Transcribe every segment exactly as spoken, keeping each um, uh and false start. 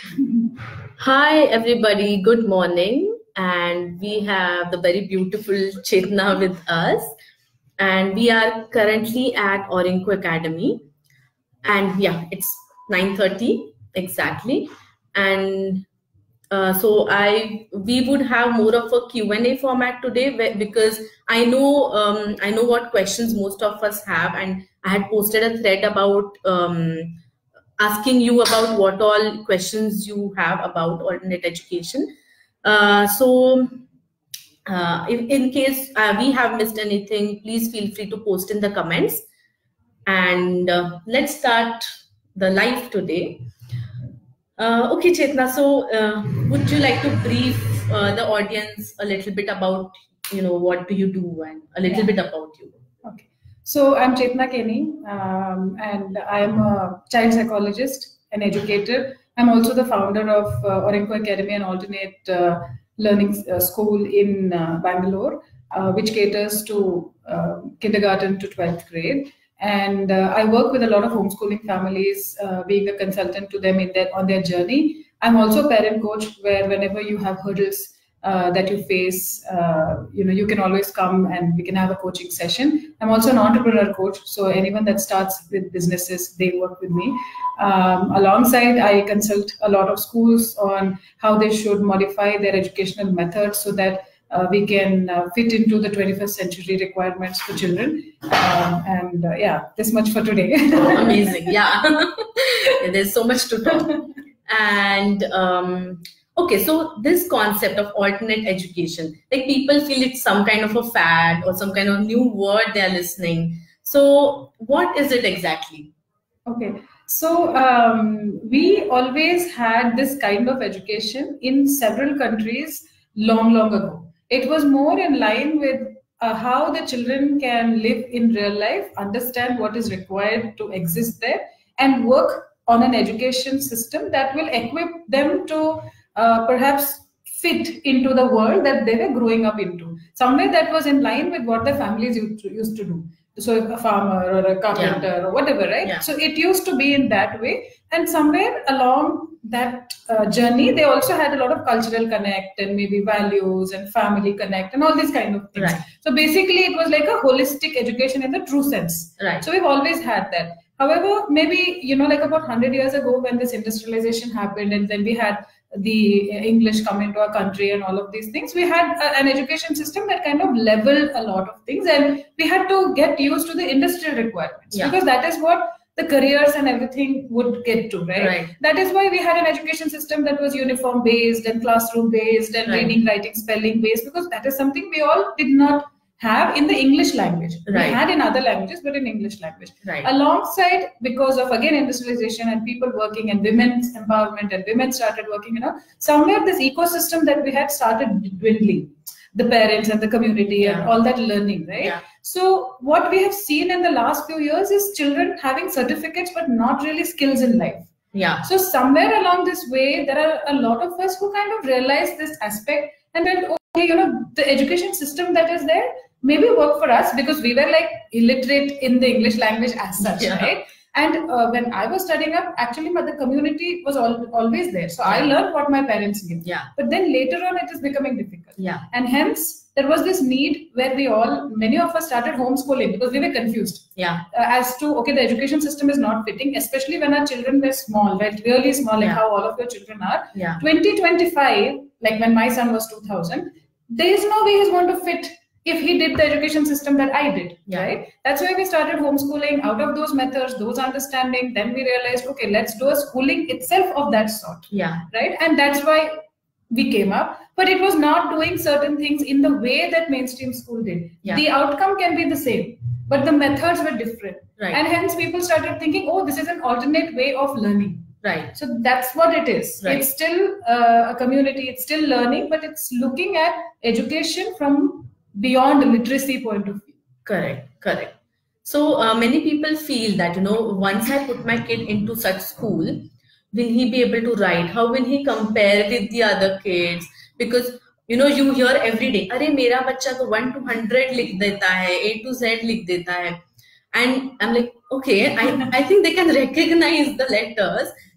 Hi, everybody. Good morning. And we have the very beautiful Chetana with us. And we are currently at Aurinko Academy. And yeah, it's nine thirty exactly. And uh, so I we would have more of a Q and A format today where, because I know um, I know what questions most of us have, and I had posted a thread about um, asking you about what all questions you have about alternate education. Uh, so, uh, in, in case uh, we have missed anything, please feel free to post in the comments. And uh, let's start the live today. Uh, okay, Chetna, so uh, would you like to brief uh, the audience a little bit about, you know, what do you do and a little yeah. bit about you? Okay. So I'm Chetana Keni, um, and I'm a child psychologist, an educator. I'm also the founder of uh, Aurinko Academy, an alternate uh, learning uh, school in uh, Bangalore, uh, which caters to uh, kindergarten to twelfth grade. And uh, I work with a lot of homeschooling families, uh, being a consultant to them in their, on their journey. I'm also a parent coach, where whenever you have hurdles Uh, that you face, uh, you know, you can always come and we can have a coaching session. I'm also an entrepreneur coach, so anyone that starts with businesses, they work with me. Um, alongside, I consult a lot of schools on how they should modify their educational methods so that uh, we can uh, fit into the twenty-first century requirements for children. Um, and uh, yeah, this much for today. Amazing, yeah. Yeah, there's so much to talk. And um, okay, so this concept of alternate education, like people feel it's some kind of a fad or some kind of new word they're listening. So what is it exactly? Okay, so um, we always had this kind of education in several countries long, long ago. It was more in line with uh, how the children can live in real life, understand what is required to exist there, and work on an education system that will equip them to Uh, perhaps fit into the world that they were growing up into. Somewhere that was in line with what the families used to, used to do. So a farmer or a carpenter yeah. or whatever, right? Yeah. So it used to be in that way. And somewhere along that uh, journey, they also had a lot of cultural connect and maybe values and family connect and all these kind of things. Right. So basically it was like a holistic education in the true sense. Right. So we've always had that. However, maybe, you know, like about one hundred years ago when this industrialization happened and then we had the English come into our country and all of these things, we had a, an education system that kind of leveled a lot of things, and we had to get used to the industrial requirements yeah. because that is what the careers and everything would get to, right? right? That is why we had an education system that was uniform based and classroom based and right. reading, writing, spelling based, because that is something we all did not have in the English language. Right. We had in other languages, but in English language. Right. Alongside, because of again industrialization and people working and women's empowerment and women started working, you know, somewhere this ecosystem that we had started dwindling. The parents and the community yeah. and all that learning, right? Yeah. So what we have seen in the last few years is children having certificates but not really skills in life. Yeah. So somewhere along this way, there are a lot of us who kind of realize this aspect and then, okay, you know, the education system that is there maybe work for us because we were like illiterate in the English language as such, yeah. right? And uh, when I was studying up, actually the community was all, always there. So yeah. I learned what my parents knew. Yeah. But then later on, it is becoming difficult. Yeah. And hence, there was this need where we all, many of us started homeschooling because we were confused. Yeah. Uh, as to, okay, the education system is not fitting, especially when our children were small, right? Really small, like yeah. how all of your children are. Yeah. twenty twenty-five, like when my son was two thousand, there is no way he's going to fit if he did the education system that I did, yeah. right? That's why we started homeschooling out of those methods, those understanding. Then we realized, okay, let's do a schooling itself of that sort, yeah, right? And that's why we came up. But it was not doing certain things in the way that mainstream school did. Yeah. The outcome can be the same, but the methods were different. Right. And hence people started thinking, oh, this is an alternate way of learning. Right. So that's what it is. Right. It's still uh, a community, it's still learning, but it's looking at education from beyond a literacy point of view. Correct, correct. So uh, many people feel that, you know, once I put my kid into such school, will he be able to write? How will he compare with the other kids? Because, you know, you hear every day, अरे मेरा बच्चा तो one to hundred लिख देता है, A to Z लिख देता है. And I'm like, okay, I, I think they can recognize the letters.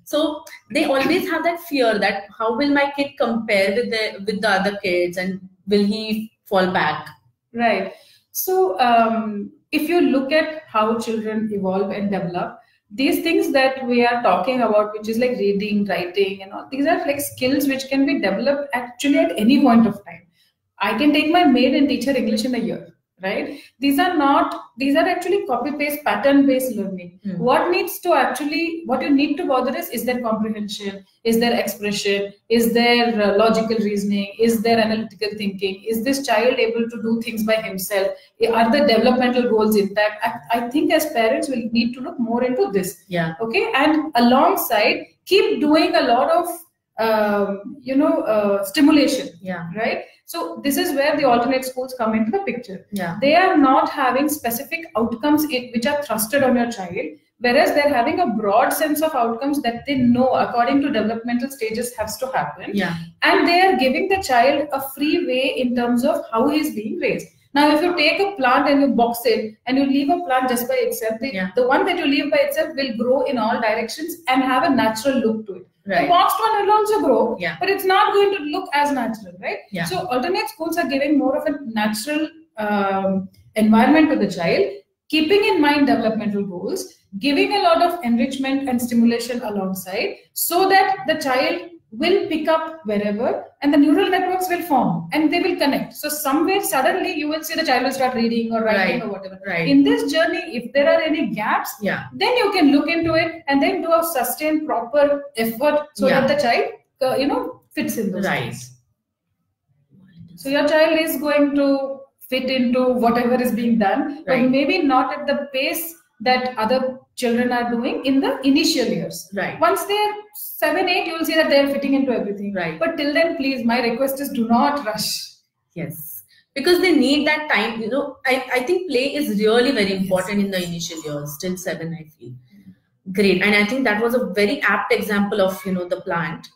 So they always have that fear that how will my kid compare with the with the other kids, and will he fall back? Right. So um, if you look at how children evolve and develop, these things that we are talking about, which is like reading, writing, and all, these are like skills which can be developed actually at any point of time. I can take my maid and teach her English in a year, right? These are not, these are actually copy-paste, pattern-based learning. Mm. What needs to actually, what you need to bother is, is there comprehension? Is there expression? Is there uh, logical reasoning? Is there analytical thinking? Is this child able to do things by himself? Are the developmental goals intact? I, I think as parents, we'll need to look more into this. Yeah. Okay. And alongside, keep doing a lot of, um, you know, uh, stimulation. Yeah. Right. So this is where the alternate schools come into the picture. Yeah. They are not having specific outcomes in, which are thrusted on your child, whereas they're having a broad sense of outcomes that they know according to developmental stages has to happen. Yeah. And they are giving the child a free way in terms of how he is being raised. Now, if you take a plant and you box it and you leave a plant just by itself, the, yeah. the one that you leave by itself will grow in all directions and have a natural look to it. Right. The boxed one will also grow, yeah. but it's not going to look as natural, right? Yeah. So alternate schools are giving more of a natural um, environment to the child, keeping in mind developmental goals, giving a lot of enrichment and stimulation alongside, so that the child will pick up wherever and the neural networks will form and they will connect. So somewhere suddenly you will see the child will start reading or writing, right, or whatever. Right. In this journey, if there are any gaps, yeah. then you can look into it and then do a sustained proper effort so yeah. that the child, uh, you know, fits in those right. things. So your child is going to fit into whatever is being done, right. but maybe not at the pace that other children are doing in the initial years. Right. Once they're seven, eight, you will see that they're fitting into everything. Right. But till then, please, my request is do not rush. Yes. Because they need that time. You know, I, I think play is really very important yes. in the initial years, till seven, I feel. Great. And I think that was a very apt example of, you know, the plant.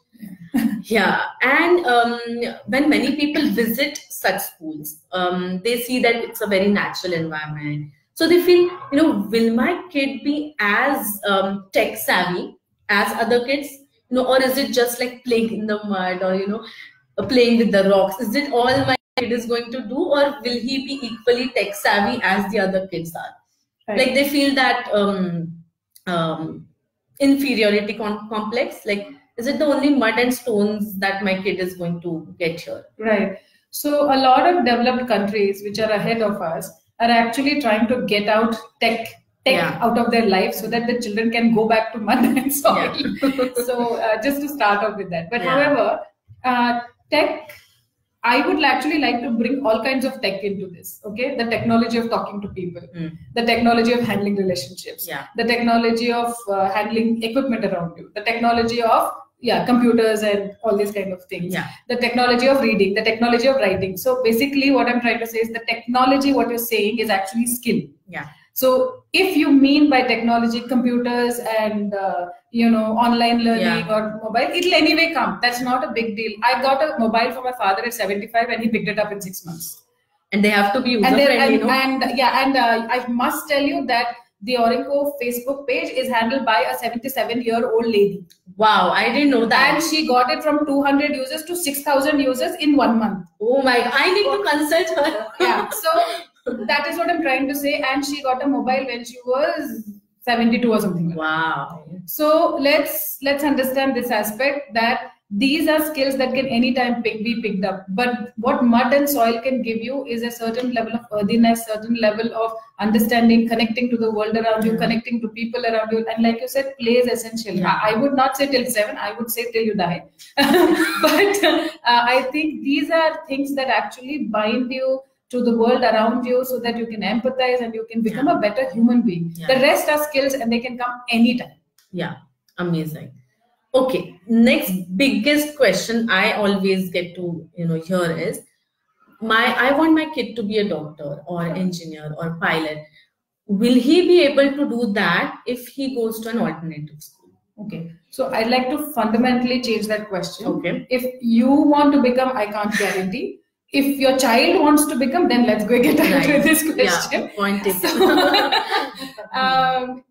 Yeah. And um, when many people visit such schools, um, they see that it's a very natural environment. So they feel, you know, will my kid be as um, tech savvy as other kids? You know, or is it just like playing in the mud or, you know, playing with the rocks? Is it all my kid is going to do, or will he be equally tech savvy as the other kids are? Right. Like they feel that um, um, inferiority com complex. Like, is it the only mud and stones that my kid is going to get here? Right. So a lot of developed countries which are ahead of us are actually trying to get out tech tech yeah. out of their life so that the children can go back to mud and soil. Yeah. So uh, just to start off with that. But yeah. however, uh, tech, I would actually like to bring all kinds of tech into this. Okay, the technology of talking to people, mm. the technology of handling relationships, yeah. the technology of uh, handling equipment around you, the technology of yeah, computers and all these kind of things. Yeah. The technology of reading, the technology of writing. So basically what I'm trying to say is the technology, what you're saying is actually skill. Yeah. So if you mean by technology, computers and, uh, you know, online learning yeah. or mobile, it'll anyway come. That's not a big deal. I got a mobile for my father at seventy-five and he picked it up in six months. And they have to be user-friendly, and, you know? and yeah, and uh, I must tell you that the Aurinko Facebook page is handled by a seventy-seven-year-old lady. Wow, I didn't know that. And she got it from two hundred users to six thousand users in one month. Oh my God, I need to consult her. Yeah, so that is what I'm trying to say. And she got a mobile when she was seventy-two or something. Wow. So let's let's understand this aspect that these are skills that can anytime pick, be picked up. But what mud and soil can give you is a certain level of earthiness, certain level of understanding, connecting to the world around you, connecting to people around you. And like you said, play is essential. Yeah. I would not say till seven, I would say till you die. But uh, I think these are things that actually bind you to the world around you so that you can empathize and you can become yeah. a better human being. Yeah. The rest are skills and they can come anytime. Yeah, amazing. Okay, next biggest question I always get to, you know, hear is, my I want my kid to be a doctor or engineer or pilot. Will he be able to do that if he goes to an alternative school? Okay, so I'd like to fundamentally change that question. Okay. If you want to become, I can't guarantee. If your child wants to become, then let's go get right. into this question. Yeah, point taken. So, um,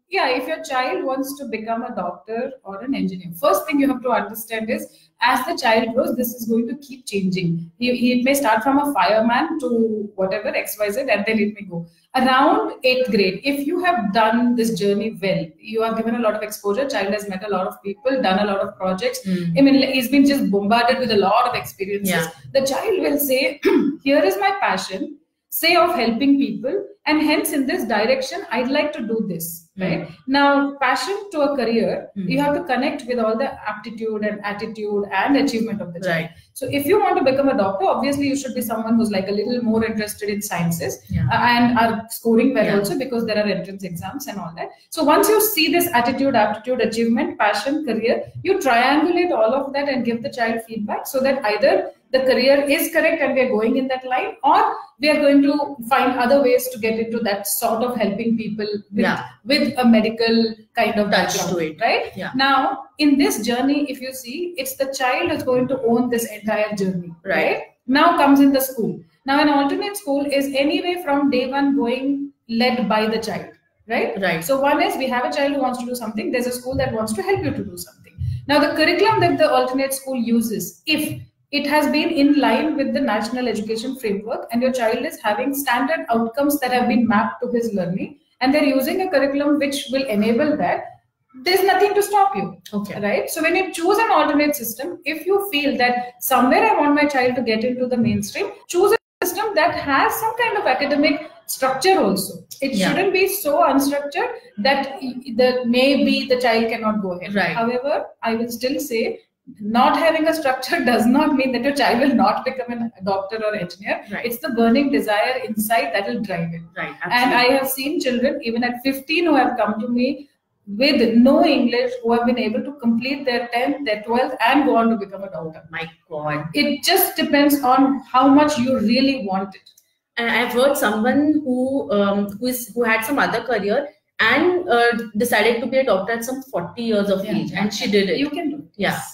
yeah, if your child wants to become a doctor or an engineer, first thing you have to understand is, as the child grows, this is going to keep changing. He, he may start from a fireman to whatever, X Y Z, and then it may go. Around eighth grade, if you have done this journey well, you are given a lot of exposure, child has met a lot of people, done a lot of projects. Mm. I mean, he's been just bombarded with a lot of experiences. Yeah. The child will say, here is my passion, say of helping people, and hence in this direction I'd like to do this, right? Mm. Now, passion to a career, mm. you have to connect with all the aptitude and attitude and achievement of the child. Right. So if you want to become a doctor, obviously you should be someone who's like a little more interested in sciences, yeah. uh, and are scoring well, yeah. also, because there are entrance exams and all that. So once you see this attitude, aptitude, achievement, passion, career, you triangulate all of that and give the child feedback, so that either the career is correct and we are going in that line, or we are going to find other ways to get into that sort of helping people with, yeah. with a medical kind of background to it, right? Yeah. Now, in this journey, if you see, it's the child who's going to own this entire journey, right? right? Now comes in the school. Now, an alternate school is anyway from day one going led by the child, right? Right. So one is, we have a child who wants to do something. There's a school that wants to help you to do something. Now, the curriculum that the alternate school uses, if it has been in line with the national education framework and your child is having standard outcomes that have been mapped to his learning, and they're using a curriculum which will enable that, there's nothing to stop you. Okay. Right? So when you choose an alternate system, if you feel that somewhere I want my child to get into the mainstream, choose a system that has some kind of academic structure also. It yeah. shouldn't be so unstructured that the maybe the child cannot go ahead. Right. However, I will still say, not having a structure does not mean that your child will not become a doctor or engineer. Right. It's the burning desire inside that will drive it. Right. And I have seen children even at fifteen who have come to me with no English, who have been able to complete their tenth, their twelfth, and go on to become a doctor. My God. It just depends on how much you really want it. And I've heard someone who um, who is who had some other career and uh, decided to be a doctor at some forty years of yeah. age, and she did it. You can do it. Yeah. Yes.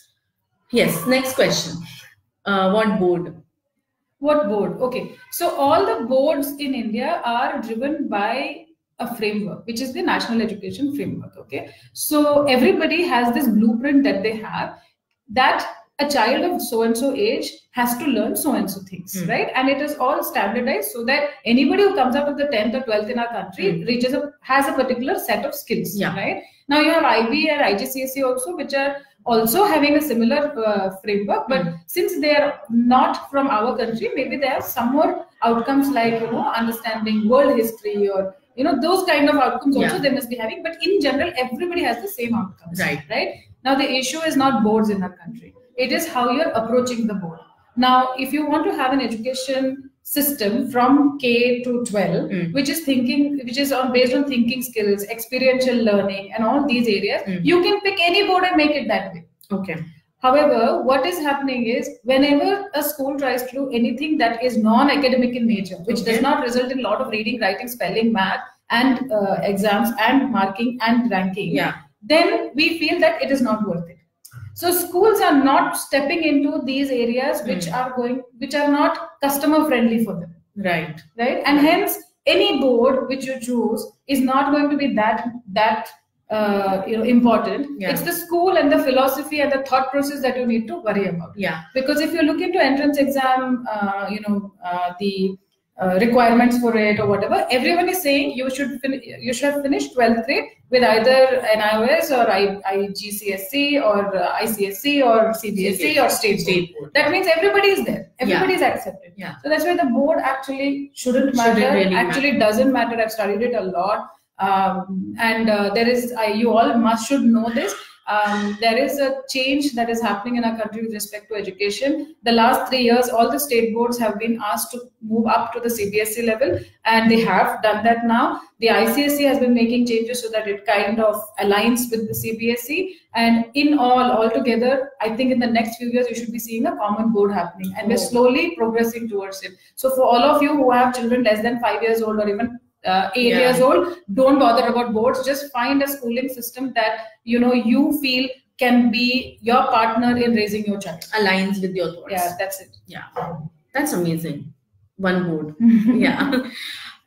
Yes, next question. Uh, what board? What board? Okay. So all the boards in India are driven by a framework, which is the National Education Framework. Okay. So everybody has this blueprint that they have, that a child of so-and-so age has to learn so-and-so things, mm. right? And it is all standardized so that anybody who comes out of the tenth or twelfth in our country mm. reaches a, has a particular set of skills, yeah. right? Now you have I B and I G C S E also, which are also having a similar uh, framework, but mm. since they are not from our country, maybe they have some more outcomes like, you know, understanding world history or, you know, those kind of outcomes also yeah. they must be having. But in general, everybody has the same outcomes, right? Right? Now the issue is not boards in our country. It is how you're approaching the board. Now, if you want to have an education system from K to twelve, mm. which is thinking, which is on based on thinking skills, experiential learning, and all these areas, mm. you can pick any board and make it that way. Okay. However, what is happening is, whenever a school tries to do anything that is non-academic in nature, which okay. does not result in a lot of reading, writing, spelling, math, and uh, exams, and marking and ranking, yeah. then we feel that it is not worth it. So schools are not stepping into these areas which mm. are going, which are not customer friendly for them. Right. Right. And hence, any board which you choose is not going to be that that uh, you know important. Yeah. It's the school and the philosophy and the thought process that you need to worry about. Yeah. Because if you look into entrance exam, uh, you know uh, the uh, requirements for it or whatever, everyone is saying you should fin- you should have finished twelfth grade with either N I O S or I G C S E or uh, I C S E or C B S E or state state board. That means everybody is there. Everybody is yeah. accepted. Yeah. So that's why the board actually shouldn't matter. Shouldn't really actually matter. Doesn't matter. I've studied it a lot, um, and uh, there is uh, you all must should know this. Um, there is a change that is happening in our country with respect to education. The last three years, all the state boards have been asked to move up to the C B S E level, and they have done that now. The I C S E has been making changes so that it kind of aligns with the C B S E. And in all, altogether, I think in the next few years, you should be seeing a common board happening, and we're slowly progressing towards it. So for all of you who have children less than five years old or even Uh, eight yeah. years old, don't bother about boards. Just find a schooling system that you know you feel can be your partner in raising your child, aligns with your thoughts. Yeah, that's it. Yeah, that's amazing. One board. Yeah.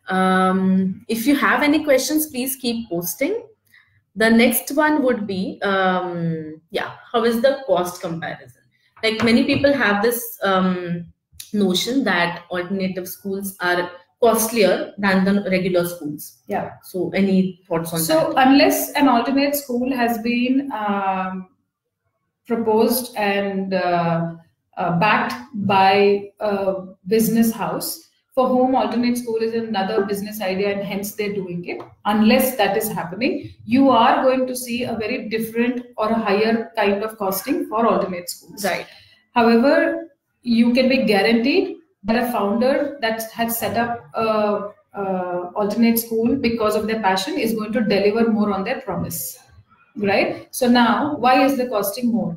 Um, if you have any questions, please keep posting. The next one would be, um, yeah, how is the cost comparison? Like many people have this um, notion that alternative schools are costlier than the regular schools. Yeah. So any thoughts on so that? So unless an alternate school has been um, proposed and uh, uh, backed by a business house, for whom alternate school is another business idea and hence they're doing it, unless that is happening, you are going to see a very different or a higher kind of costing for alternate schools. Right. However, you can be guaranteed that a founder that has set up a, a alternate school because of their passion is going to deliver more on their promise. Right? So now, why is the costing more?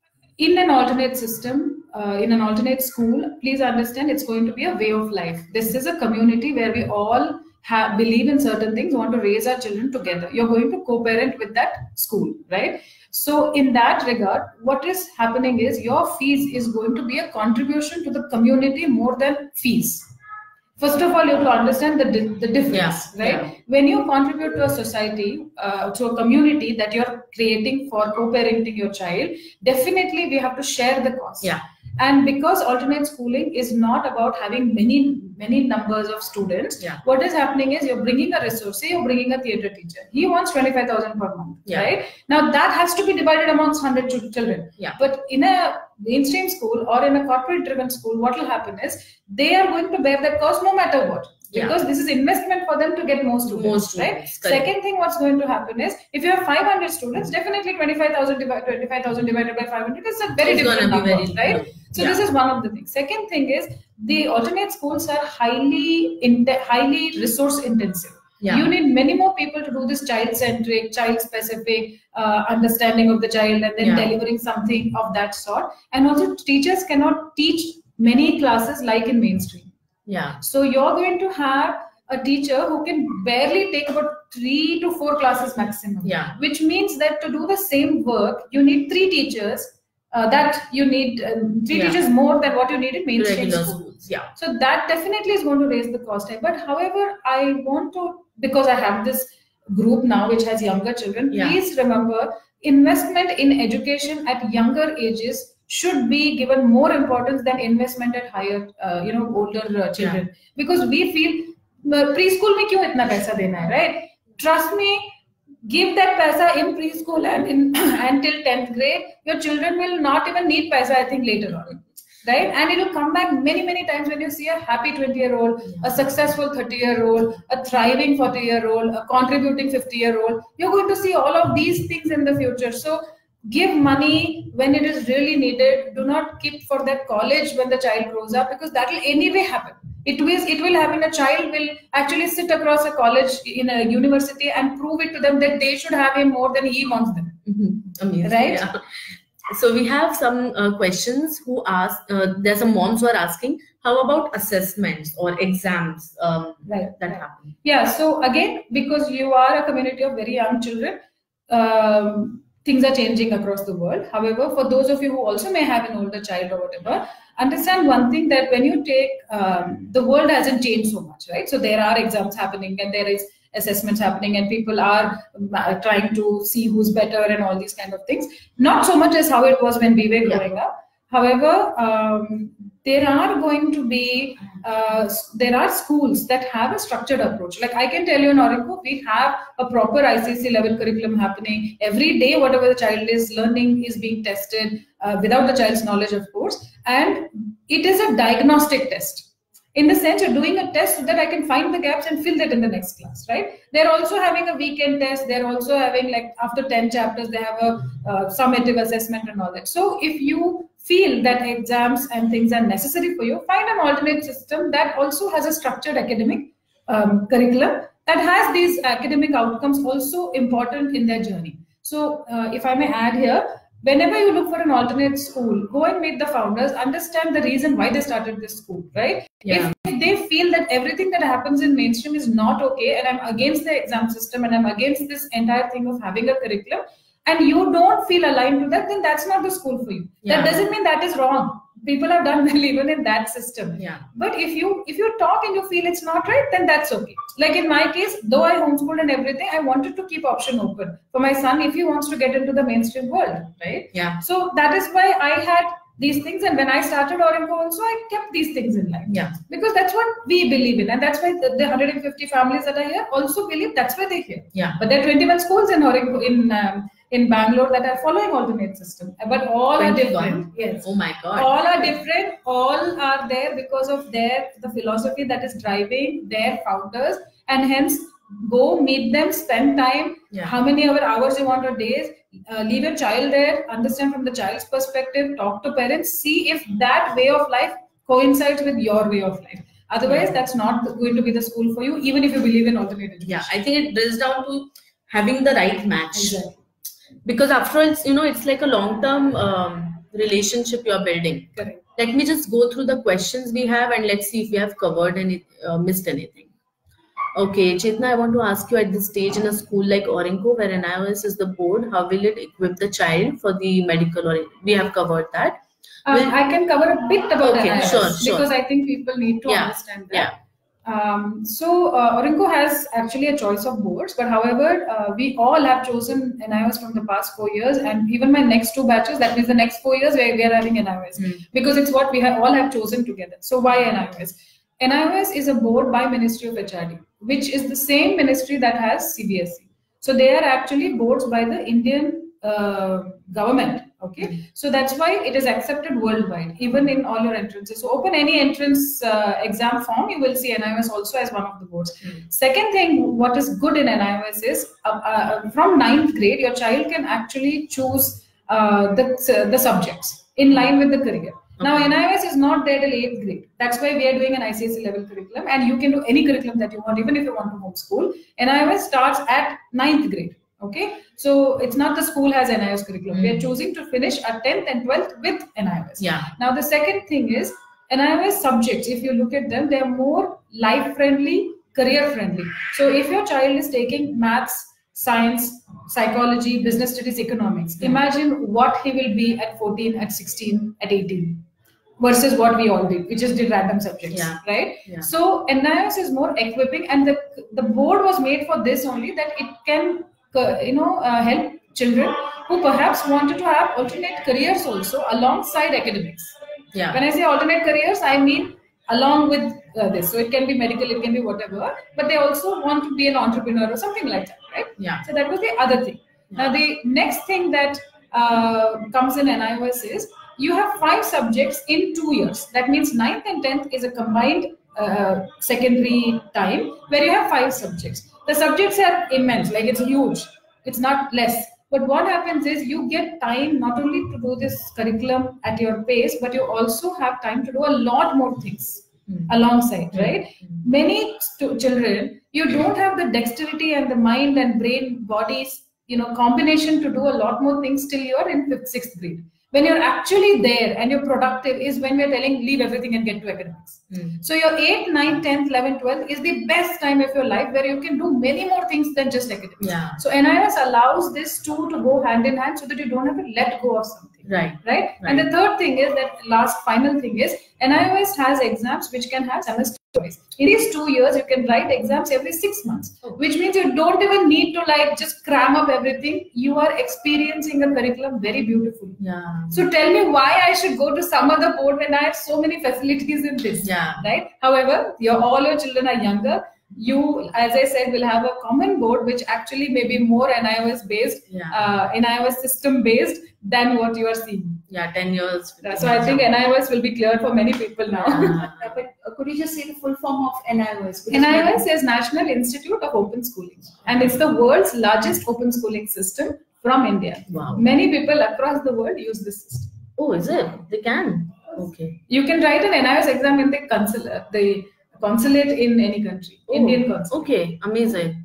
In an alternate system, uh, in an alternate school, please understand it's going to be a way of life. This is a community where we all have, believe in certain things, want to raise our children together. You're going to co-parent with that school, right? So in that regard, what is happening is your fees is going to be a contribution to the community more than fees. First of all, you have to understand the, di the difference, yeah, right? Yeah. When you contribute to a society, uh, to a community that you're creating for co-parenting your child, definitely we have to share the cost. Yeah. And because alternate schooling is not about having many, many numbers of students, yeah, what is happening is you're bringing a resource, say you're bringing a theatre teacher. He wants twenty-five thousand per month, yeah, right? Now that has to be divided amongst one hundred children. Yeah. But in a mainstream school or in a corporate driven school, what will happen is they are going to bear that cost no matter what. Because yeah, this is investment for them to get more students, more students, right? Correct. Second thing, what's going to happen is if you have five hundred students, definitely twenty-five thousand divided twenty-five thousand divided by five hundred is a very it's different number, very, right? Yeah. So yeah, this is one of the things. Second thing is the alternate schools are highly highly resource intensive. Yeah. You need many more people to do this child-centric, child-specific uh, understanding of the child and then yeah, delivering something of that sort. And also teachers cannot teach many classes like in mainstream. Yeah. So you're going to have a teacher who can barely take about three to four classes maximum. Yeah. Which means that to do the same work, you need three teachers. Uh, that you need uh, three yeah, teachers more than what you need in mainstream schools. schools. Yeah. So that definitely is going to raise the cost. But however, I want to, because I have this group now which has younger children, yeah, please remember investment in education at younger ages should be given more importance than investment at higher, uh, you know, older uh, children. Yeah. Because we feel uh, preschool mein kyun itna paisa dena hai, right? Trust me, give that paisa in preschool and in until tenth grade, your children will not even need paisa, I think, later on. Right? And it will come back many, many times when you see a happy twenty-year-old, yeah, a successful thirty-year-old, a thriving forty-year-old, a contributing fifty-year-old. You're going to see all of these things in the future. So give money when it is really needed. Do not keep for that college when the child grows up, because that will anyway happen. It will, it will happen. A child will actually sit across a college in a university and prove it to them that they should have him more than he wants them. Mm-hmm. Amazing. Right? Yeah. So we have some uh, questions who ask, uh, there's some moms who are asking, how about assessments or exams um, right, that right. happen? Yeah, so again, because you are a community of very young children, um, things are changing across the world. However, for those of you who also may have an older child or whatever, understand one thing, that when you take, um, the world hasn't changed so much, right? So there are exams happening and there is assessments happening and people are uh, trying to see who's better and all these kind of things. Not so much as how it was when we were growing yeah. up. However, um, there are going to be, uh, there are schools that have a structured approach. Like I can tell you in Aurinko, we have a proper I C S E level curriculum happening. Every day, whatever the child is learning is being tested uh, without the child's knowledge, of course. And it is a diagnostic test. In the sense you're doing a test so that I can find the gaps and fill that in the next class, right? They're also having a weekend test. They're also having, like, after ten chapters, they have a uh, summative assessment and all that. So if you feel that exams and things are necessary for you, find an alternate system that also has a structured academic um, curriculum that has these academic outcomes also important in their journey. So uh, if I may add here, whenever you look for an alternate school, go and meet the founders, understand the reason why they started this school, right? Yeah. If, if they feel that everything that happens in mainstream is not okay and I'm against the exam system and I'm against this entire thing of having a curriculum, and you don't feel aligned to that, then that's not the school for you. Yeah. That doesn't mean that is wrong. People have done well even in that system. Yeah. But if you if you talk and you feel it's not right, then that's okay. Like in my case, though I homeschooled and everything, I wanted to keep option open for my son if he wants to get into the mainstream world, right? Yeah. So that is why I had these things, and when I started Aurinko also, I kept these things in life. Yeah. Because that's what we believe in, and that's why the, the one hundred fifty families that are here also believe that's why they're here. Yeah. But there are twenty-one schools in Aurinko in um, in Bangalore that are following alternate system, but all are different. Yes. Oh my God. All are different. All are there because of their the philosophy that is driving their founders, and hence go meet them, spend time. Yeah. How many hour, hours you want or days. Uh, leave your child there, understand from the child's perspective, talk to parents, see if that way of life coincides with your way of life. Otherwise, yeah. that's not going to be the school for you, even if you believe in alternate education. Yeah, I think it boils down to having the right match. Exactly. Because after all, it's, you know, it's like a long-term um, relationship you're building. Correct. Let me just go through the questions we have and let's see if we have covered any, uh, missed anything. Okay, Chetana, I want to ask you, at this stage in a school like Aurinko, where N I O S is the board, how will it equip the child for the medical, or we have covered that? Um, will, I can cover a bit about okay, N I O S sure, sure. because I think people need to yeah, understand that. Yeah. Um, so uh, Aurinko has actually a choice of boards, but however, uh, we all have chosen N I O S from the past four years, and even my next two batches, that means the next four years, where we are having N I O S mm. because it's what we have all have chosen together. So why N I O S? N I O S is a board by Ministry of H R D, which is the same ministry that has C B S E. So they are actually boards by the Indian uh, government. Okay, mm-hmm. So that's why it is accepted worldwide, even in all your entrances. So open any entrance uh, exam form, you will see N I O S also as one of the boards. Mm-hmm. Second thing, what is good in N I O S is uh, uh, from ninth grade, your child can actually choose uh, the, uh, the subjects in line with the career. Okay. Now, N I O S is not there till eighth grade. That's why we are doing an I C S E level curriculum, and you can do any curriculum that you want, even if you want to homeschool. N I O S starts at ninth grade. Okay, so it's not the school has N I O S curriculum. Mm. We are choosing to finish at tenth and twelfth with N I O S. Yeah. Now, the second thing is N I O S subjects. If you look at them, they are more life friendly, career friendly. So, if your child is taking maths, science, psychology, business studies, economics, mm. imagine what he will be at fourteen, at sixteen, at eighteen. Versus what we all did, we just did random subjects, yeah. right? Yeah. So N I O S is more equipping, and the the board was made for this only, that it can, you know, uh, help children who perhaps wanted to have alternate careers also alongside academics. Yeah. When I say alternate careers, I mean along with uh, this. So it can be medical, it can be whatever, but they also want to be an entrepreneur or something like that, right? Yeah. So that was the other thing. Yeah. Now the next thing that uh, comes in N I O S is, you have five subjects in two years. That means ninth and tenth is a combined uh, secondary time where you have five subjects. The subjects are immense, like it's huge. It's not less. But what happens is you get time not only to do this curriculum at your pace, but you also have time to do a lot more things mm. alongside, right? Mm. Many children, you don't have the dexterity and the mind and brain, bodies, you know, combination to do a lot more things till you're in fifth, sixth grade. When you're actually there and you're productive is when we're telling leave everything and get to academics. Mm. So your eighth, ninth, tenth, eleventh, twelfth is the best time of your life where you can do many more things than just academics. Yeah. So N I O S allows this two to go hand in hand so that you don't have to let go of something. Right. Right. Right. And the third thing is that last final thing is N I O S has exams which can have semester wise. In these two years, you can write exams every six months, oh. which means you don't even need to like just cram up everything. You are experiencing a curriculum very beautifully. Yeah. So tell me why I should go to some other board when I have so many facilities in this. Yeah. Right. However, your all your children are younger. You, as I said, will have a common board which actually may be more N I O S based, yeah. uh, N I O S system based than what you are seeing. Yeah, ten years. So I think N I O S will be clear for many people now. Yeah. But uh, could you just say the full form of N I O S? N I O S is National Institute of Open Schooling, and it's the world's largest open schooling system from India. Wow. Many people across the world use this system. Oh, is it? They can. Okay. You can write an N I O S exam in the consulate, the consulate in any country, oh, Indian consulate. Okay, amazing.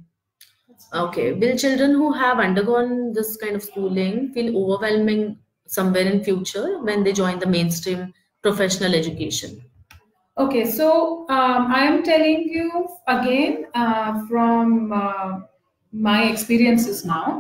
Okay, will children who have undergone this kind of schooling feel overwhelming somewhere in future when they join the mainstream professional education? Okay, so um, I am telling you again uh, from uh, my experiences now.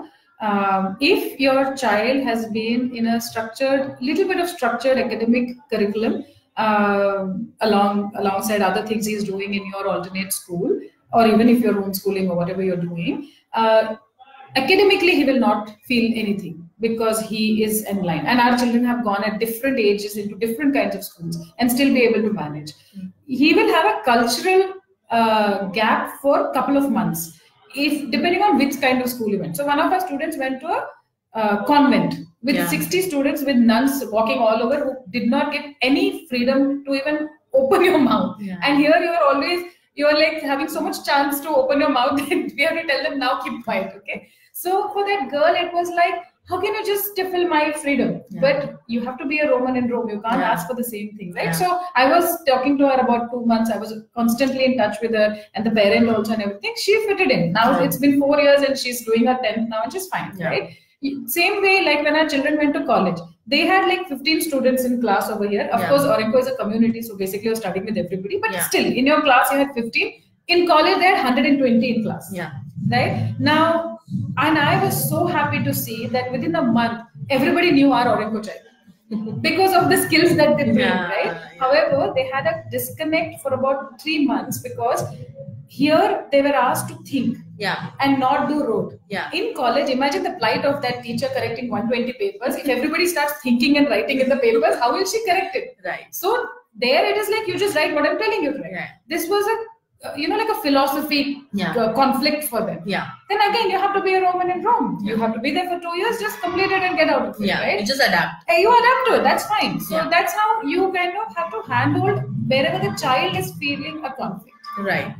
Um, if your child has been in a structured, little bit of structured academic curriculum uh, along alongside other things he's doing in your alternate school, or even if you're homeschooling or whatever you're doing, uh, academically he will not feel anything because he is in line. And our children have gone at different ages into different kinds of schools and still be able to manage. He will have a cultural uh, gap for a couple of months, if depending on which kind of school he went. So one of our students went to a uh, convent with Yeah. sixty students with nuns walking all over who did not get any freedom to even open your mouth. Yeah. And here you are always, you are like having so much chance to open your mouth that we have to tell them now keep quiet, okay? So for that girl, it was like, how can you just stifle my freedom? Yeah. But you have to be a Roman in Rome. You can't Yeah. ask for the same thing, right? Yeah. So I was talking to her about two months. I was constantly in touch with her and the parent also and everything. She fitted in. Now Yeah. it's been four years and she's doing her tenth now and she's fine, Yeah. right? Same way, like when our children went to college, they had like fifteen students in class over here. Of Yeah. course, Aurinko is a community, so basically you're studying with everybody. But Yeah. still, in your class, you had fifteen. In college, they had one hundred twenty in class. Yeah. Right? Now, and I was so happy to see that within a month, everybody knew our Aurinko child because of the skills that they bring, Yeah, right? yeah. However, they had a disconnect for about three months because here they were asked to think Yeah. and not do rote. Yeah. In college, imagine the plight of that teacher correcting one hundred twenty papers. If everybody starts thinking and writing in the papers, how will she correct it? Right. So there it is like you just write what I'm telling you to write. Yeah. This was a, uh, you know, like a philosophy Yeah. uh, conflict for them. Yeah. Then again, you have to be a Roman in Rome. You have to be there for two years, just complete it and get out of it, Yeah. right? You just adapt. And you adapt to it, that's fine. So Yeah. that's how you kind of have to handle wherever the child is feeling a conflict. Right.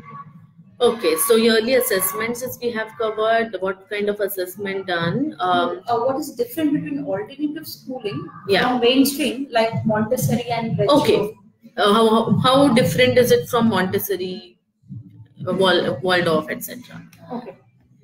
Okay, so yearly assessments, as we have covered, what kind of assessment done? Um, uh, what is different between alternative schooling Yeah. from mainstream like Montessori and Retro? okay, uh, how, how how different is it from Montessori, uh, Wal- Waldorf, et cetera? Okay.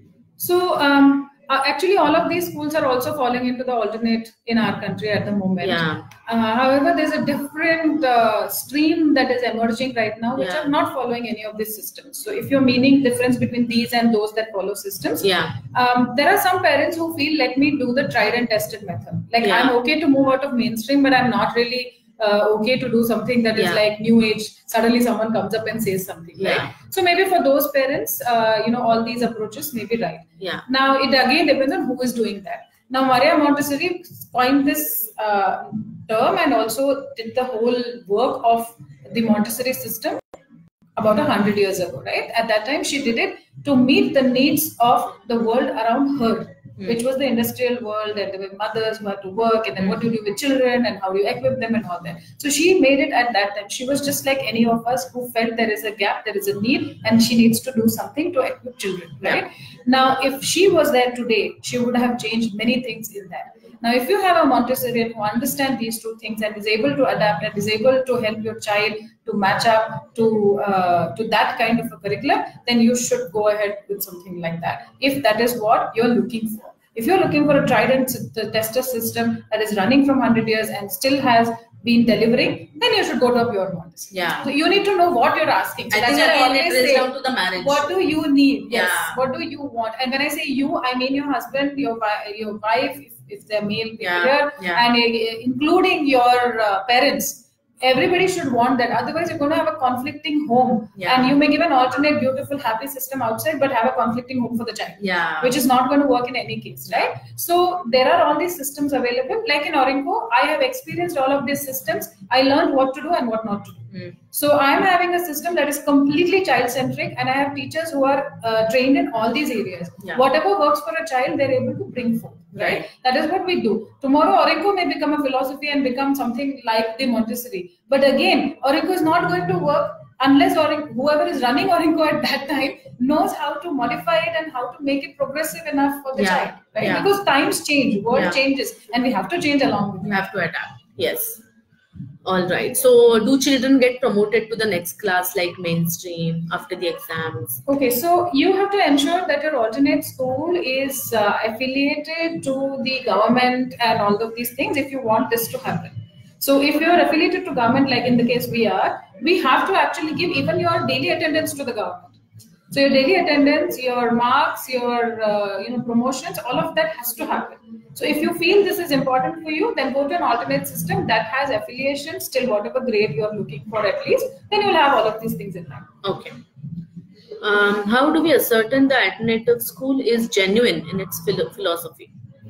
So um, uh, actually, all of these schools are also falling into the alternate in our country at the moment. Yeah. Uh, however, there's a different uh, stream that is emerging right now, which Yeah. are not following any of these systems. So if you're meaning difference between these and those that follow systems, Yeah. um, there are some parents who feel, let me do the tried and tested method. Like Yeah. I'm okay to move out of mainstream, but I'm not really uh, okay to do something that is Yeah. like new age. Suddenly someone comes up and says something, Yeah. right? So maybe for those parents, uh, you know, all these approaches may be right. Yeah. Now it again depends on who is doing that. Now Maria Montessori coined this uh, term and also did the whole work of the Montessori system about a hundred years ago, right? At that time, she did it to meet the needs of the world around her, Hmm. which was the industrial world, and there were mothers who had to work, and then what do you do with children, and how do you equip them, and all that. So she made it at that time. She was just like any of us who felt there is a gap, there is a need, and she needs to do something to equip children, right? Now, if she was there today, she would have changed many things in that. Now, if you have a Montessorian who understands these two things and is able to adapt and is able to help your child to match up to uh, to that kind of a curriculum, then you should go ahead with something like that, if that is what you're looking for. If you're looking for a tried and tested system that is running from one hundred years and still has been delivering, then you should go to a pure Montessori. Yeah. So you need to know what you're asking. So I that's think what I again it always is say. down to the marriage. What do you need? Yes. Yeah. What do you want? And when I say you, I mean your husband, your wi- your wife, if, if they're male, people Yeah. here, Yeah. and uh, including your uh, parents. Everybody should want that. Otherwise, you're going to have a conflicting home, Yeah. and you may give an alternate, beautiful, happy system outside, but have a conflicting home for the child. Yeah. Which is not going to work in any case, right? So there are all these systems available. Like in Aurinko, I have experienced all of these systems. I learned what to do and what not to do. Mm. So I'm having a system that is completely child-centric, and I have teachers who are uh, trained in all these areas. Yeah. Whatever works for a child, they're able to bring forth. Right? Right. That is what we do. Tomorrow, Aurinko may become a philosophy and become something like the Montessori. But again, Aurinko is not going to work unless Aurinko, whoever is running Aurinko at that time knows how to modify it and how to make it progressive enough for the Yeah. child. Right? Yeah. Because times change, world Yeah. changes, and we have to change along with it. You have to adapt. Yes. All right. So, do children get promoted to the next class like mainstream after the exams? Okay, so you have to ensure that your alternate school is uh, affiliated to the government and all of these things if you want this to happen. So if you are affiliated to government, like in the case we are, we have to actually give even your daily attendance to the government. So your daily attendance, your marks, your uh, you know promotions, all of that has to happen. So if you feel this is important for you, then go to an alternate system that has affiliations till whatever grade you're looking for at least. Then you'll have all of these things in mind. Okay. Um, how do we ascertain the alternative school is genuine in its philo philosophy?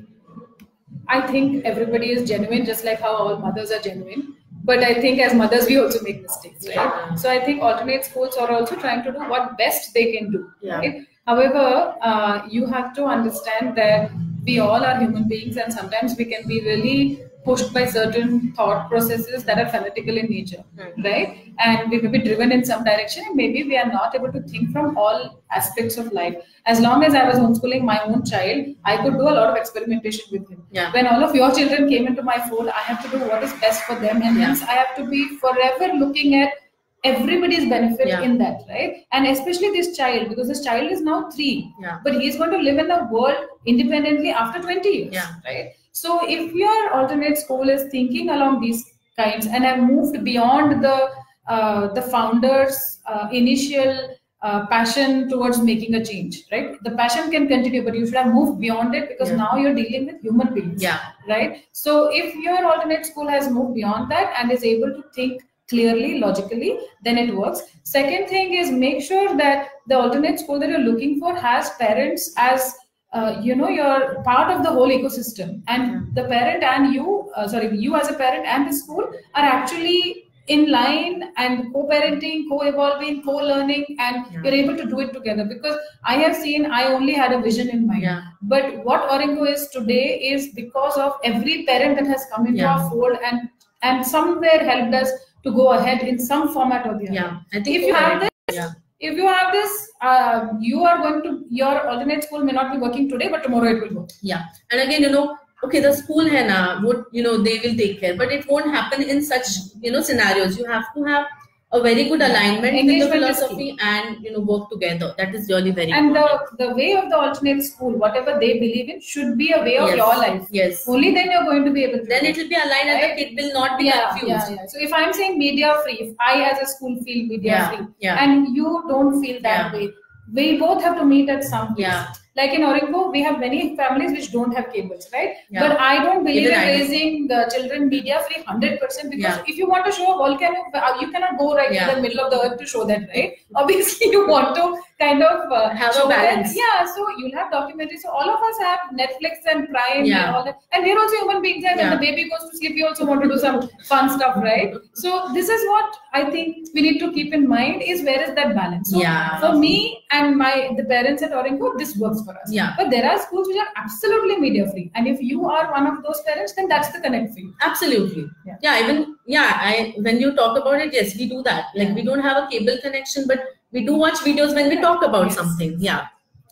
I think everybody is genuine, just like how all mothers are genuine. But I think as mothers, we also make mistakes, right? Yeah. So I think alternate schools are also trying to do what best they can do, Yeah. right? However, uh, you have to understand that we all are human beings, and sometimes we can be really pushed by certain thought processes that are fanatical in nature, Hmm. right? And we may be driven in some direction, and maybe we are not able to think from all aspects of life. As long as I was homeschooling my own child, I could do a lot of experimentation with him. Yeah. When all of your children came into my fold, I have to do what is best for them, and Yeah. hence I have to be forever looking at everybody's benefit Yeah. in that, right? And especially this child, because this child is now three, Yeah. but he's going to live in the world independently after twenty years, Yeah. right? So if your alternate school is thinking along these kinds and have moved beyond the uh, the founders' uh, initial uh, passion towards making a change, right? The passion can continue, but you should have moved beyond it, because Yeah. now you're dealing with human beings, Yeah. right? So if your alternate school has moved beyond that and is able to think clearly, logically, then it works. Second thing is, make sure that the alternate school that you're looking for has parents as uh, you know, you're part of the whole ecosystem, and Yeah. the parent and you, uh, sorry, you as a parent and the school are actually in line and co-parenting, co-evolving, co-learning, and Yeah. you're able to do it together. Because I have seen, I only had a vision in mind, Yeah. but what Aurinko is today is because of every parent that has come into Yeah. our fold and and somewhere helped us to go ahead in some format or the other. Yeah. I think If you have this, yeah. if you have this, uh, you are going to, your alternate school may not be working today, but tomorrow it will work. Yeah. And again, you know, okay, the school hai na, would, you know, they will take care, but it won't happen in such, you know, scenarios. You have to have a very good alignment with the Engagement is philosophy and, you know, work together. That is really very And important. the, the way of the alternate school, whatever they believe in, should be a way of Yes. your life. Yes. Only then you're going to be able to. Then do it will be aligned and Right? the kid will not be yeah, confused. yeah, yeah. So if I'm saying media free, if I as a school feel media Yeah, free, yeah. and you don't feel that Yeah. way, we both have to meet at some place. Yeah. Like in Aurinko, we have many families which don't have cables, right? Yeah. But I don't believe Even in I do. raising the children media free one hundred percent, because Yeah. if you want to show a volcano, uh, you cannot go right Yeah. in the middle of the earth to show that, right? Obviously, you want to kind of uh, Have a show that- balance. Yeah, so you'll have documentaries. So all of us have Netflix and Prime Yeah. and all that. And we're also human beings. And Yeah. when the baby goes to sleep, we also want to do some fun stuff, right? So this is what I think we need to keep in mind, is where is that balance? So Yeah. for me and my the parents at Aurinko, this works for us. Yeah. But there are schools which are absolutely media free. And if you are one of those parents, then that's the connect for you. Absolutely. Yeah. Yeah. Even yeah. I when you talk about it, yes, we do that. Like Yeah. we don't have a cable connection, but we do watch videos when we talk about Yes. something. Yeah.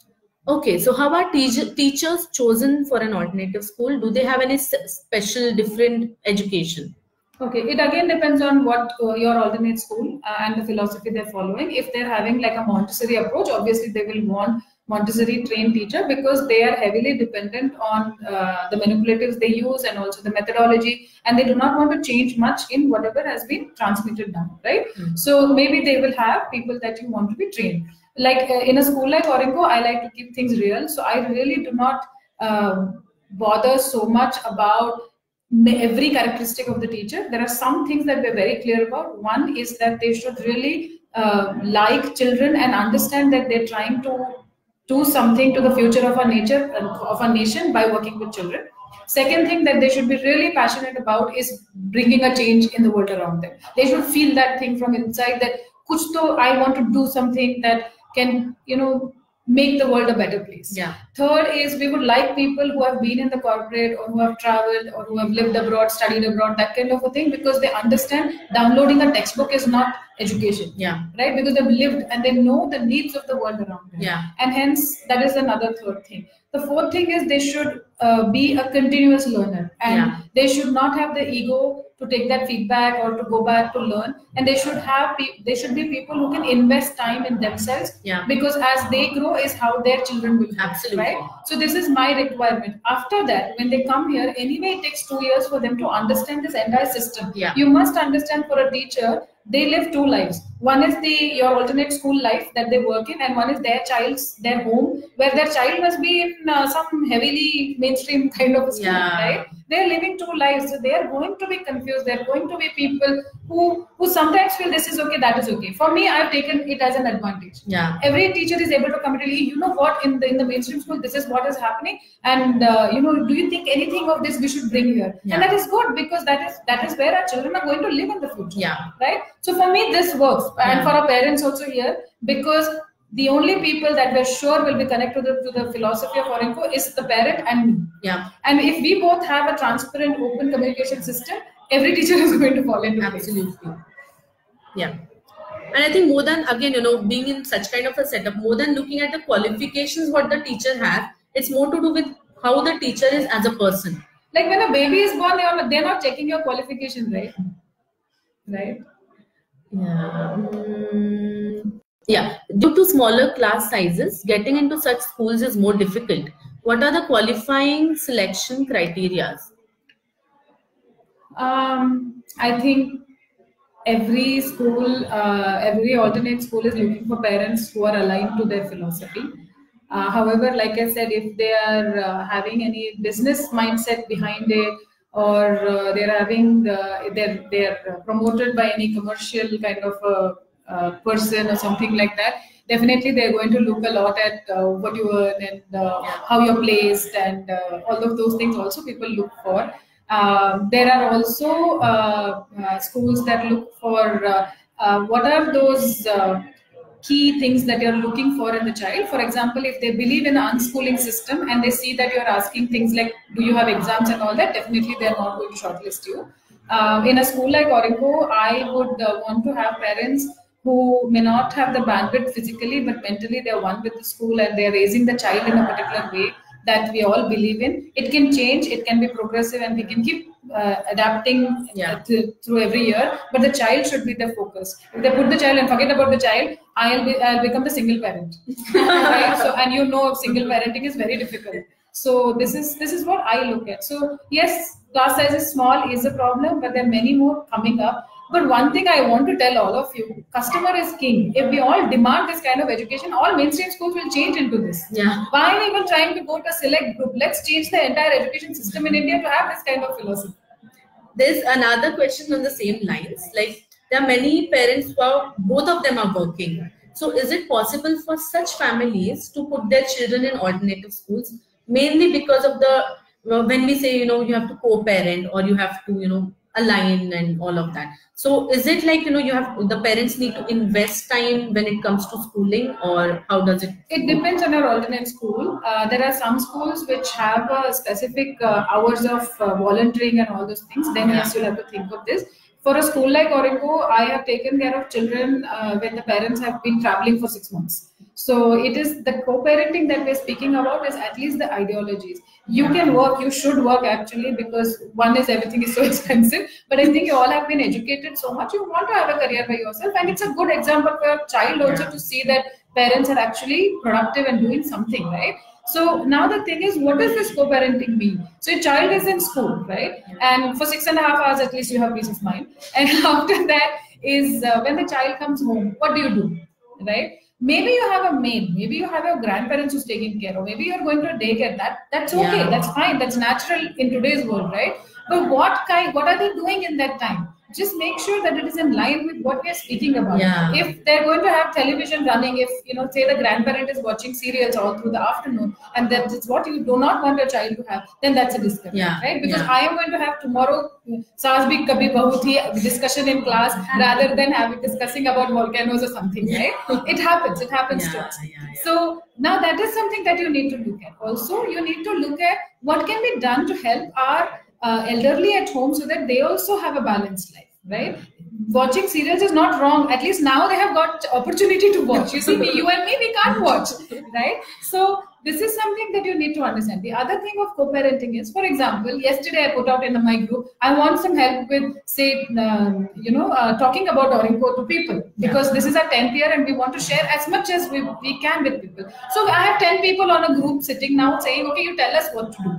Okay. So how about teacher, teachers chosen for an alternative school? Do they have any s- special different education? Okay, it again depends on what uh, your alternate school uh, and the philosophy they're following. If they're having like a Montessori approach, obviously they will want Montessori trained teacher, because they are heavily dependent on uh, the manipulatives they use and also the methodology, and they do not want to change much in whatever has been transmitted down, right? Mhm. So maybe they will have people that you want to be trained. Like uh, in a school like Aurinko, I like to keep things real, so I really do not um bother so much about ma- every characteristic of the teacher. There are some things that we're very clear about. One is that they should really uh, like children and understand that they're trying to do something to the future of our nature, of our nation, by working with children. Second thing that they should be really passionate about is bringing a change in the world around them. They should feel that thing from inside, that kuch to I want to do something that can, you know, make the world a better place. Yeah. Third is, we would like people who have been in the corporate or who have traveled or who have lived abroad, studied abroad, that kind of a thing, because they understand downloading a textbook is not education. Yeah. Right? Because they've lived and they know the needs of the world around them. Yeah. And hence, that is another third thing. The fourth thing is, they should uh, be a continuous learner, and Yeah. they should not have the ego to take that feedback or to go back to learn. And they should have, pe- they should be people who can invest time in themselves, Yeah. because as they grow is how their children will grow. Absolutely. Right? So this is my requirement. After that, when they come here, anyway, it takes two years for them to understand this entire system. Yeah. You must understand, for a teacher, they live two lives. One is the your alternate school life that they work in, and one is their child's their home, where their child must be in uh, some heavily mainstream kind of a school, Yeah. right? They're living two lives, so they are going to be confused. They're going to be people who who sometimes feel this is okay, that is okay. For me, I've taken it as an advantage. Yeah. Every teacher is able to come and tell you, you know what, in the in the mainstream school, this is what is happening, and uh, you know, do you think anything of this we should bring here? Yeah. And that is good, because that is that is where our children are going to live in the future. Yeah. Right. So for me, this works, and Yeah. for our parents also here, because the only people that we're sure will be connected to the, to the philosophy of Aurinko is the parent and me. Yeah. And if we both have a transparent, open communication system, every teacher is going to fall into place. Absolutely. Yeah. And I think more than, again, you know, being in such kind of a setup, more than looking at the qualifications what the teacher has, it's more to do with how the teacher is as a person. Like when a baby is born, they are, they're not checking your qualification, right? Right. Yeah. Mm, yeah. Due to smaller class sizes, getting into such schools is more difficult. What are the qualifying selection criteria? Um, I think every school, uh, every alternate school is looking for parents who are aligned to their philosophy. Uh, however, like I said, if they are uh, having any business mindset behind it, or uh, they're having uh, they're they're promoted by any commercial kind of a, uh person or something like that, definitely they're going to look a lot at uh, what you earn, and uh, how you're placed, and uh, all of those things also people look for. Uh, there are also uh, uh, schools that look for uh, uh, what are those uh, key things that you're looking for in the child. For example, if they believe in an unschooling system and they see that you're asking things like, do you have exams and all that, definitely they're not going to shortlist you. Uh, in a school like Aurinko, I would uh, want to have parents who may not have the bandwidth physically, but mentally they're one with the school, and they're raising the child in a particular way that we all believe in. It can change, it can be progressive, and we can keep uh, adapting Yeah. uh, th- through every year, but the child should be the focus. If they put the child and forget about the child, I'll be I'll become the single parent. Right? So, and you know, single parenting is very difficult. So this is this is what I look at. So yes, class size is small is a problem, but there are many more coming up. But one thing I want to tell all of you, customer is king. If we all demand this kind of education, all mainstream schools will change into this. Yeah. Why are we even trying to go to a select group? Let's change the entire education system in India to have this kind of philosophy. There's another question on the same lines. Like, there are many parents who are, both of them are working. So is it possible for such families to put their children in alternative schools? Mainly because of the, well, when we say, you know, you have to co-parent, or you have to, you know, align and all of that. So is it like, you know, you have, the parents need to invest time when it comes to schooling, or how does it? It depends on your alternate school. Uh, there are some schools which have uh, specific uh, hours of uh, volunteering and all those things. Then yes, you'll have to think of this. For a school like Aurinko, I have taken care of children uh, when the parents have been traveling for six months. So it is the co-parenting that we're speaking about is at least the ideologies. You can work, you should work actually, because one is everything is so expensive. But I think you all have been educated so much, you want to have a career by yourself. And it's a good example for your child also to see that parents are actually productive and doing something, right? So now the thing is, what does this co-parenting mean? So your child is in school, right? And for six and a half hours, at least you have peace of mind. And after that is uh, when the child comes home, what do you do, right? Maybe you have a maid, maybe you have your grandparents who's taking care of, maybe you're going to daycare. That that's okay, Yeah. that's fine, that's natural in today's world, right? But what kind, what are they doing in that time? Just make sure that it is in line with what we are speaking about. Yeah. If they're going to have television running, if you know, say the grandparent is watching serials all through the afternoon, and that is what you do not want your child to have, then that's a discussion, Yeah. right? Because Yeah. I am going to have tomorrow Saas Bhi Kabhi Bahu Thi discussion in class rather than having discussing about volcanoes or something, right? It happens. It happens Yeah, to us. yeah, yeah. So now that is something that you need to look at. Also, you need to look at what can be done to help our uh, elderly at home so that they also have a balanced life, right? Watching serials is not wrong. At least now they have got opportunity to watch. You see, me, you and me, we can't watch, right? So this is something that you need to understand. The other thing of co-parenting is, for example, yesterday I put out in my group, I want some help with, say, um, you know, uh, talking about Aurinko to people, because Yeah. this is our tenth year and we want to share as much as we, we can with people. So I have ten people on a group sitting now saying, okay, you tell us what to do.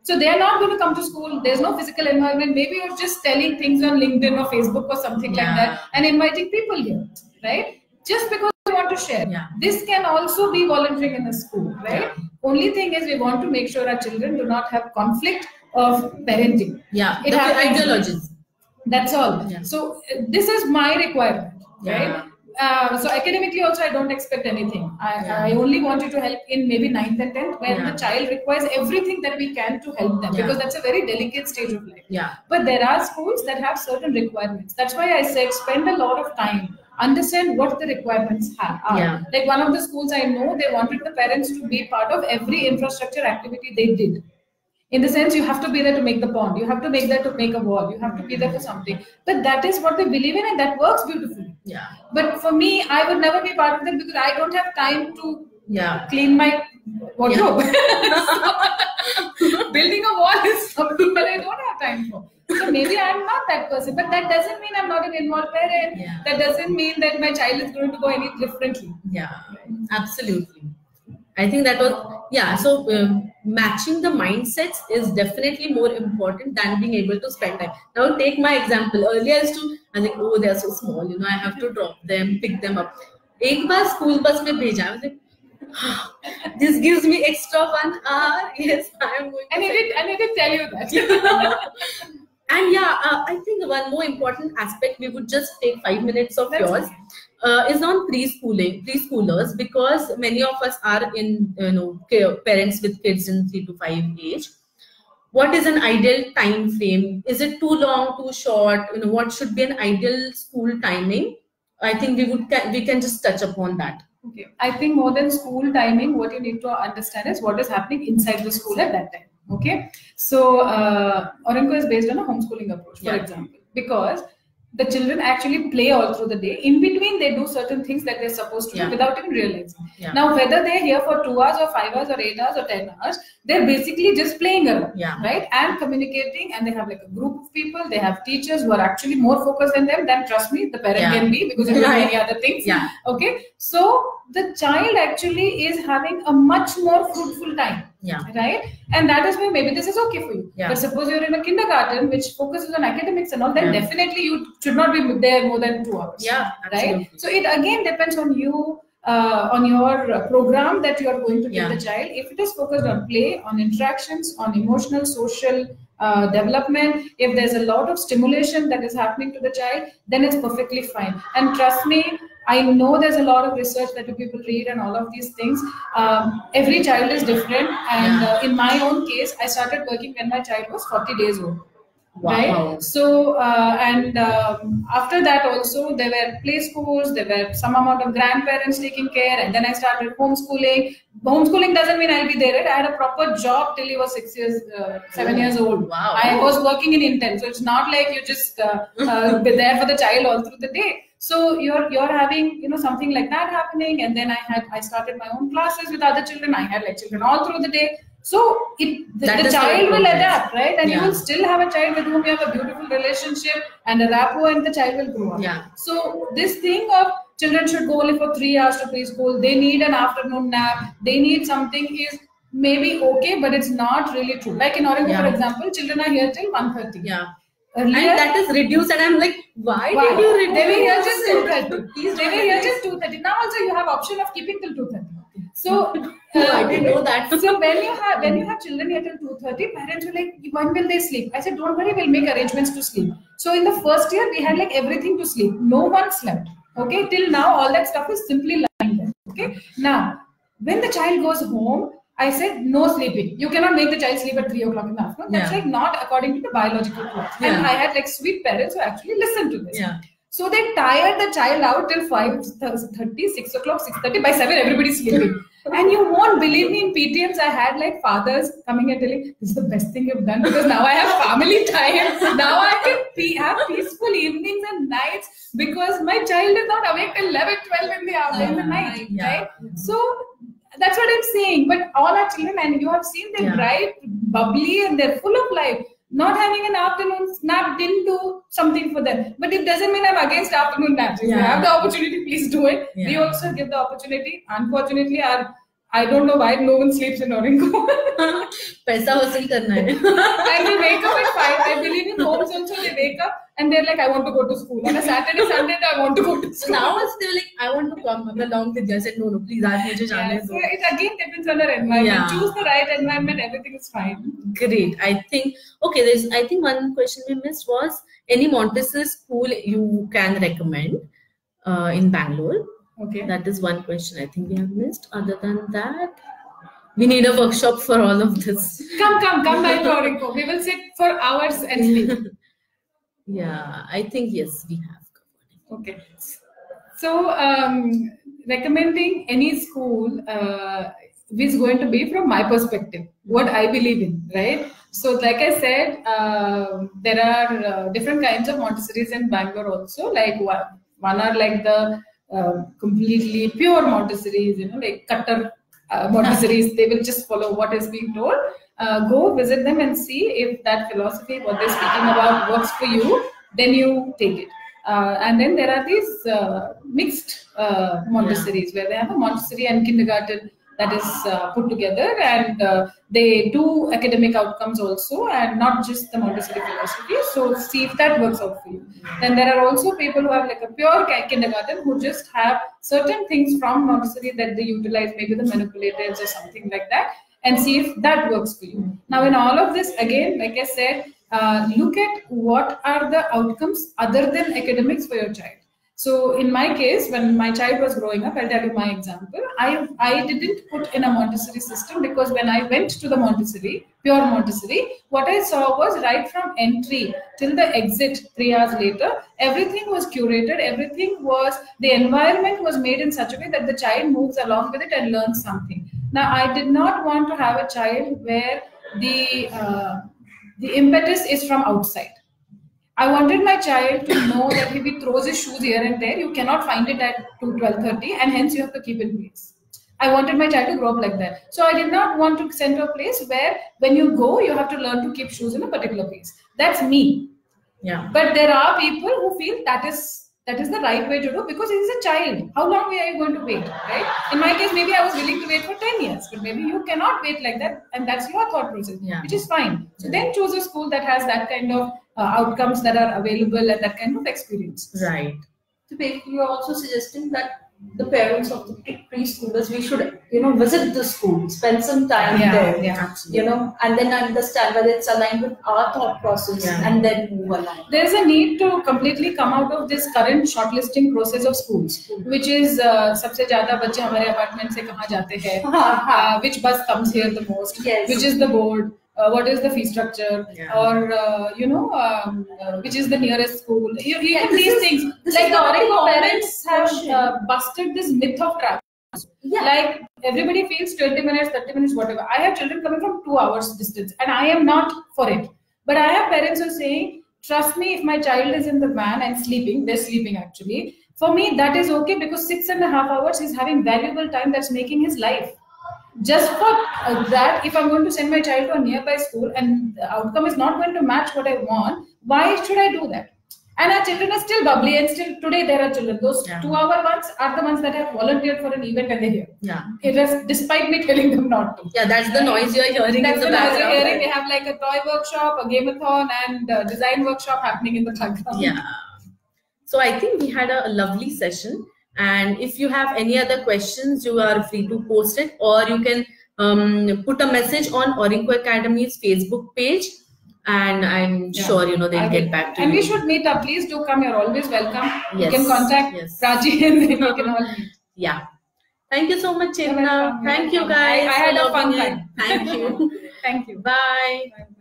So they are not going to come to school. There's no physical environment. Maybe you're just telling things on LinkedIn or Facebook or something Yeah. like that and inviting people here, right? Just because you want to share. Yeah. This can also be volunteering in a school, right? Yeah. Only thing is we want to make sure our children do not have conflict of parenting. Yeah, It the happens. ideologies. That's all. Yeah. So uh, this is my requirement, Yeah. right? Uh, so academically also I don't expect anything. I, Yeah. I only want you to help in maybe ninth and tenth when Yeah. the child requires everything that we can to help them Yeah. because that's a very delicate stage of life. Yeah. But there are schools that have certain requirements. That's why I said spend a lot of time, understand what the requirements have, are. Yeah. Like one of the schools I know, they wanted the parents to be part of every infrastructure activity they did. In the sense, you have to be there to make the pond, you have to make there to make a wall, you have to be there for something. But that is what they believe in and that works beautifully. Yeah. But for me, I would never be part of that because I don't have time to Yeah. clean my wardrobe. So, building a wall is something that I don't have time for. So maybe I'm not that person, but that doesn't mean I'm not an involved parent. Yeah. That doesn't mean that my child is going to go any differently. Yeah, absolutely. I think that was, yeah, so um, matching the mindsets is definitely more important than being able to spend time. Now take my example. Earlier I used to, I was like, oh, they're so small, you know, I have to drop them, pick them up. Ek baar school bus mein bheja. I was like, this gives me extra one hour. Yes, I am going to. I needed, I needed to tell you that. And yeah, uh, I think one more important aspect, we would just take five minutes of That's yours, okay. uh, is on preschooling, preschoolers, because many of us are in, you know, care- parents with kids in three to five age. What is an ideal time frame? Is it too long, too short? You know, what should be an ideal school timing? I think we would ca- we can just touch upon that. Okay. I think more than school timing, what you need to understand is what is happening inside the school at that time. Okay. So uh, Aurinko is based on a homeschooling approach, for Yeah. example, because the children actually play all through the day. In between, they do certain things that they're supposed to Yeah. do without even realizing. Yeah. Now, whether they're here for two hours or five hours or eight hours or ten hours, they're basically just playing around, Yeah. right? And communicating, and they have like a group of people. They have teachers who are actually more focused than them. Then trust me, the parent Yeah. can be because you're doing Right. many other things. Yeah. Okay. So the child actually is having a much more fruitful time. Yeah. Right? And that is where maybe this is okay for you. Yeah. But suppose you're in a kindergarten which focuses on academics and all, then Yeah. definitely you should not be there more than two hours. Yeah, absolutely. Right? So it again depends on you, uh, on your uh, program that you are going to give Yeah. the child. If it is focused on play, on interactions, on emotional, social uh, development, if there's a lot of stimulation that is happening to the child, then it's perfectly fine. And trust me, I know there's a lot of research that you people read and all of these things. Um, every child is different. And Yeah. uh, in my own case, I started working when my child was forty days old. Wow. Right? So, uh, and um, after that also, there were play schools, there were some amount of grandparents taking care, and then I started homeschooling. Homeschooling doesn't mean I'll be there, right? I had a proper job till he was six years, uh, seven Oh, years old. wow. I was working in intent, so it's not like you just uh, uh, be there for the child all through the day. So you're you're having, you know, something like that happening, and then I had I started my own classes with other children. I had like children all through the day. So it the, That the is how child it will progresses. adapt, right? And you Yeah. will still have a child with whom you have a beautiful relationship and a rapport, and the child will grow up. Yeah. So this thing of children should go only for three hours to preschool, they need an afternoon nap, they need something is maybe okay, but it's not really true. Like in Aurinko, Yeah. for example, children are here till one thirty. Yeah. Earlier, And that is reduced, and I'm like, why, why? did you reduce? They were here just two thirty. Please They don't were here reduce. just two thirty. Now also you have option of keeping till two thirty. So Oh, I didn't know that. So when you have when you have children here till two thirty, parents were like, when will they sleep? I said, don't worry, we'll make arrangements to sleep. So in the first year, we had like everything to sleep. No one slept. Okay, till now all that stuff is simply lying there. Okay, now when the child goes home, I said no sleeping. You cannot make the child sleep at three o'clock in the afternoon. That's Yeah. like not according to the biological clock. And Yeah. I had like sweet parents who actually listened to this. Yeah. So they tired the child out till five thirty, six o'clock, six thirty. By seven, everybody's sleeping. And you won't believe me, in P T Ms, I had like fathers coming and telling, this is the best thing you've done because now I have family time. Now I can pe- have peaceful evenings and nights because my child is not awake till eleven, twelve in the afternoon, in the night. Yeah. Right? So that's what I'm saying. But all our children, and you have seen them Yeah. bright, bubbly, and they're full of life. Not having an afternoon nap didn't do something for them. But it doesn't mean I'm against afternoon naps. If you Yeah. have the opportunity, please do it. We Yeah. also give the opportunity. Unfortunately, our I don't know why no one sleeps in Aurinko. Paisa vasool karna hai. And they wake up at five. I believe in homes also they wake up and they're like, I want to go to school. On a Saturday, Sunday, I want to go to school. Now it's still like, I want to come along with you. I said, no, no, please, ask me to Yeah, so it again depends on our environment. Yeah. Choose the right environment, everything is fine. Great. I think, okay, there's, I think one question we missed was any Montessori school you can recommend uh, in Bangalore. Okay. That is one question I think we have missed. Other than that, we need a workshop for all of this. Come, come, come back to Aurinko. We will sit for hours and sleep. Yeah, I think yes, we have covered it. Okay. So, um, recommending any school uh, is going to be from my perspective, what I believe in, right? So, like I said, uh, there are uh, different kinds of Montessoris in Bangalore also. Like one, one are like the uh, completely pure Montessoris, you know, like cutter uh, Montessoris. They will just follow what is being told. Uh, go visit them and see if that philosophy, what they're speaking about, works for you. Then you take it. Uh, and then there are these uh, mixed uh, Montessoris, yeah, where they have a Montessori and kindergarten that is uh, put together, and uh, they do academic outcomes also, and not just the Montessori philosophy. So see if that works out for you. Then there are also people who have like a pure kindergarten who just have certain things from Montessori that they utilize, maybe the manipulatives or something like that, and see if that works for you. Now in all of this, again, like I said, uh, look at what are the outcomes other than academics for your child. So in my case, when my child was growing up, I'll tell you my example. I, I didn't put in a Montessori system because when I went to the Montessori, pure Montessori, what I saw was right from entry till the exit three hours later, everything was curated, everything was, the environment was made in such a way that the child moves along with it and learns something. Now, I did not want to have a child where the, uh, the impetus is from outside. I wanted my child to know that if he throws his shoes here and there, you cannot find it at twelve thirty, and hence you have to keep in place. I wanted my child to grow up like that. So I did not want to send to a place where when you go, you have to learn to keep shoes in a particular place. That's me. Yeah. But there are people who feel that is that is the right way to do because he is a child. How long are you going to wait, right? In my case, maybe I was willing to wait for ten years, but maybe you cannot wait like that, and that's your thought process, yeah, which is fine. So then choose a school that has that kind of uh, outcomes that are available and that kind of experience. Right. So basically, you're also suggesting that the parents of the preschoolers, we should, you know, visit the school, spend some time yeah, there, yeah, you know, and then understand whether it's aligned with our thought process, yeah, and then move along. There's a need to completely come out of this current shortlisting process of schools, which is uh, सबसे ज़्यादा बच्चे हमारे apartment से कहाँ जाते हैं, uh, which bus comes here the most, yes, which is the board. Uh, what is the fee structure, yeah, or uh, you know, um, uh, which is the nearest school? You, you yeah, have these is, things. Like the Aurinko parents have uh, busted this myth of travel. Yeah. Like everybody feels twenty minutes, thirty minutes, whatever. I have children coming from two hours distance, and I am not for it. But I have parents who are saying, trust me, if my child is in the van and sleeping, they're sleeping actually. For me, that is okay because six and a half hours he's having valuable time that's making his life. Just for uh, that, if I'm going to send my child to a nearby school and the outcome is not going to match what I want, why should I do that? And our children are still bubbly, and still today there are children. Those yeah, two-hour ones are the ones that have volunteered for an event and they're here. Yeah. It is, despite me telling them not to. Yeah, that's the noise you're hearing. That's in the, the noise you're background. hearing. They have like a toy workshop, a game-a-thon, and a design workshop happening in the background. Yeah. So I think we had a lovely session. And if you have any other questions, you are free to post it, or you can um, put a message on Aurinko Academy's Facebook page, and I'm yeah, sure you know they'll I get will. back to and you. And we should meet up. Please do come. You're always welcome. Yes. You can contact yes. Raji and then we can all meet. Yeah. Thank you so much, Chetana. Thank you guys. I, I had a fun time. Thank you. Thank you. Bye. Bye.